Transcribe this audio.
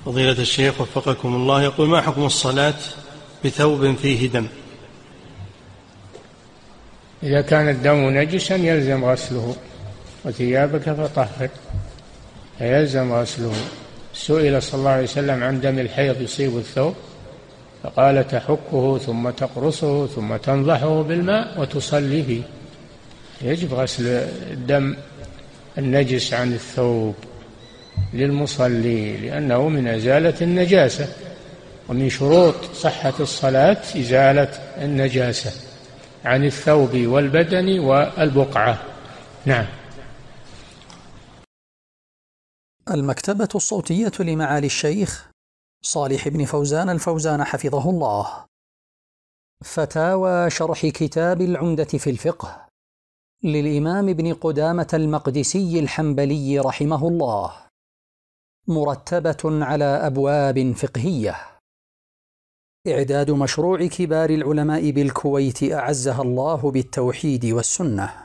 فضيلة الشيخ وفقكم الله، يقول: ما حكم الصلاة بثوب فيه دم؟ إذا كان الدم نجسا يلزم غسله، وثيابك فطهر، فيلزم غسله. سئل صلى الله عليه وسلم عن دم الحيض يصيب الثوب فقال: تحكه ثم تقرصه ثم تنضحه بالماء وتصلي فيه. يجب غسل الدم النجس عن الثوب للمصلي، لأنه من إزالة النجاسة، ومن شروط صحة الصلاة إزالة النجاسة عن الثوب والبدن والبقعة. نعم. المكتبة الصوتية لمعالي الشيخ صالح بن فوزان الفوزان حفظه الله. فتاوى شرح كتاب العمدة في الفقه للإمام ابن قدامة المقدسي الحنبلي رحمه الله، مرتبة على أبواب فقهية. إعداد مشروع كبار العلماء بالكويت أعزها الله بالتوحيد والسنة.